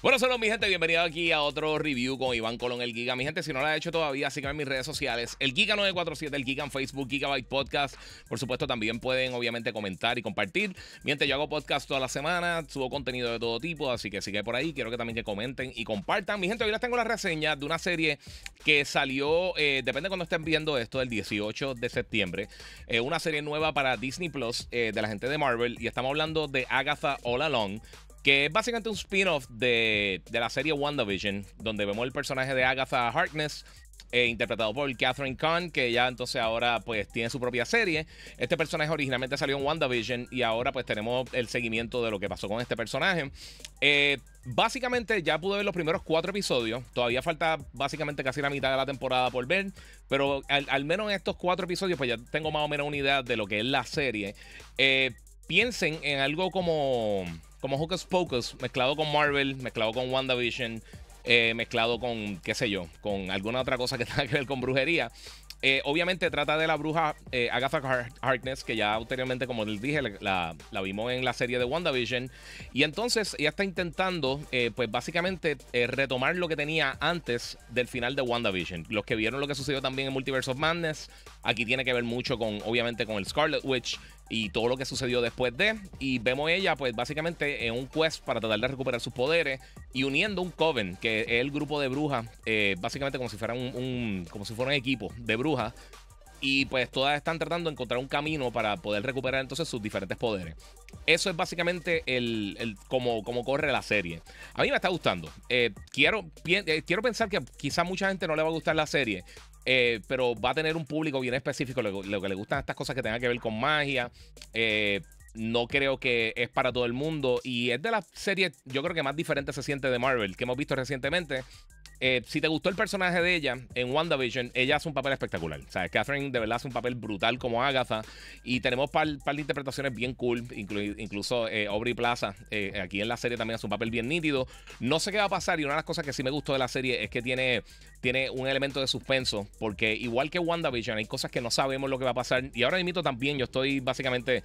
Bueno, saludos mi gente, bienvenido aquí a otro review con Iván Colón, el Giga. Mi gente, si no lo ha hecho todavía, síganme en mis redes sociales, el Giga 947, el Giga en Facebook, Gigabyte Podcast. Por supuesto, también pueden obviamente comentar y compartir. Mi gente, yo hago podcast toda la semana, subo contenido de todo tipo, así que sigue por ahí. Quiero que también que comenten y compartan. Mi gente, hoy les tengo la reseña de una serie que salió, depende de cuando estén viendo esto, el 18 de septiembre. Una serie nueva para Disney Plus de la gente de Marvel, y estamos hablando de Agatha All Along, que es básicamente un spin-off de la serie WandaVision, donde vemos el personaje de Agatha Harkness, interpretado por Catherine Kahn, que ya entonces ahora pues tiene su propia serie. Este personaje originalmente salió en WandaVision y ahora pues tenemos el seguimiento de lo que pasó con este personaje. Básicamente ya pude ver los primeros 4 episodios. Todavía falta básicamente casi la mitad de la temporada por ver, pero al menos en estos 4 episodios pues ya tengo más o menos una idea de lo que es la serie. Piensen en algo como Hocus Pocus, mezclado con Marvel, mezclado con WandaVision, mezclado con, qué sé yo, con alguna otra cosa que tenga que ver con brujería. Obviamente trata de la bruja Agatha Harkness, que ya anteriormente, como les dije, la vimos en la serie de WandaVision. Y entonces ella está intentando, pues básicamente, retomar lo que tenía antes del final de WandaVision. Los que vieron lo que sucedió también en Multiverse of Madness, aquí tiene que ver mucho con, obviamente, con el Scarlet Witch y todo lo que sucedió después de. Y vemos ella, pues básicamente, en un quest para tratar de recuperar sus poderes y uniendo un coven, que es el grupo de brujas, básicamente como si fuera como si fuera un equipo de brujas. Y pues todas están tratando de encontrar un camino para poder recuperar entonces sus diferentes poderes. Eso es básicamente cómo corre la serie. A mí me está gustando. Quiero pensar que quizá mucha gente no le va a gustar la serie. Pero va a tener un público bien específico, lo que le gustan estas cosas que tengan que ver con magia. No creo que es para todo el mundo. Y es de las series, yo creo que más diferente se siente de Marvel, que hemos visto recientemente. Si te gustó el personaje de ella en WandaVision, ella hace un papel espectacular. O sea, Catherine de verdad hace un papel brutal como Agatha. Y tenemos par de interpretaciones bien cool. Incluso Aubrey Plaza aquí en la serie también hace un papel bien nítido. No sé qué va a pasar, y una de las cosas que sí me gustó de la serie es que tiene un elemento de suspenso. Porque igual que WandaVision, hay cosas que no sabemos lo que va a pasar. Y ahora mismo también yo estoy básicamente...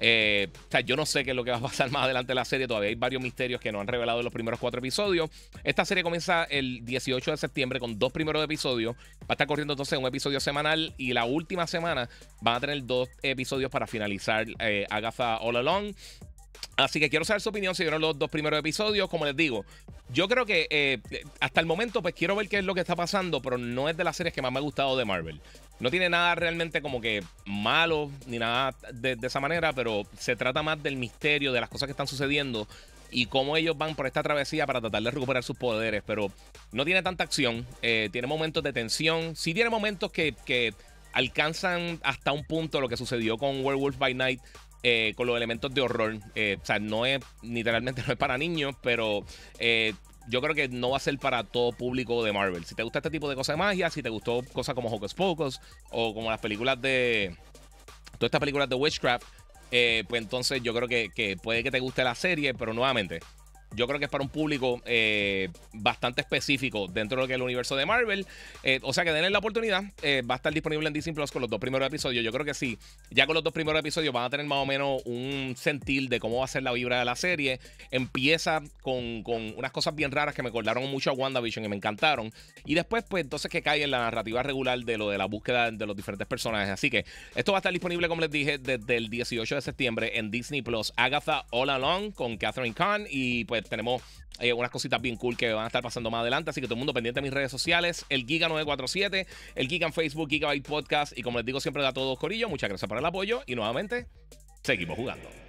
o sea, yo no sé qué es lo que va a pasar más adelante en la serie. Todavía hay varios misterios que nos han revelado en los primeros 4 episodios. Esta serie comienza el 18 de septiembre con 2 primeros episodios. Va a estar corriendo entonces un episodio semanal, y la última semana van a tener 2 episodios para finalizar Agatha All Along. Así que quiero saber su opinión si vieron los 2 primeros episodios. Como les digo, yo creo que hasta el momento pues quiero ver qué es lo que está pasando, pero no es de las series que más me ha gustado de Marvel. No tiene nada realmente como que malo ni nada de esa manera, pero se trata más del misterio, de las cosas que están sucediendo y cómo ellos van por esta travesía para tratar de recuperar sus poderes. Pero no tiene tanta acción, tiene momentos de tensión, sí tiene momentos que alcanzan hasta un punto lo que sucedió con Werewolf by Night, con los elementos de horror. O sea, literalmente no es para niños, pero yo creo que no va a ser para todo público de Marvel. Si te gusta este tipo de cosas de magia, si te gustó cosas como Hocus Pocus o como las películas todas estas películas de Witchcraft, pues entonces yo creo que puede que te guste la serie, pero nuevamente yo creo que es para un público bastante específico dentro de lo que es el universo de Marvel. O sea que denle la oportunidad. Va a estar disponible en Disney Plus con los 2 primeros episodios. Yo creo que sí, ya con los 2 primeros episodios van a tener más o menos un sentir de cómo va a ser la vibra de la serie. Empieza con unas cosas bien raras que me acordaron mucho a WandaVision y me encantaron. Y después, pues entonces que cae en la narrativa regular de lo de la búsqueda de los diferentes personajes. Así que esto va a estar disponible, como les dije, desde el 18 de septiembre en Disney Plus. Agatha All Along con Catherine Kahn. Y pues tenemos unas cositas bien cool que van a estar pasando más adelante. Así que todo el mundo pendiente de mis redes sociales, el Giga 947, el Giga en Facebook, Gigabyte Podcast. Y como les digo siempre a todos, corillo, muchas gracias por el apoyo y nuevamente seguimos jugando.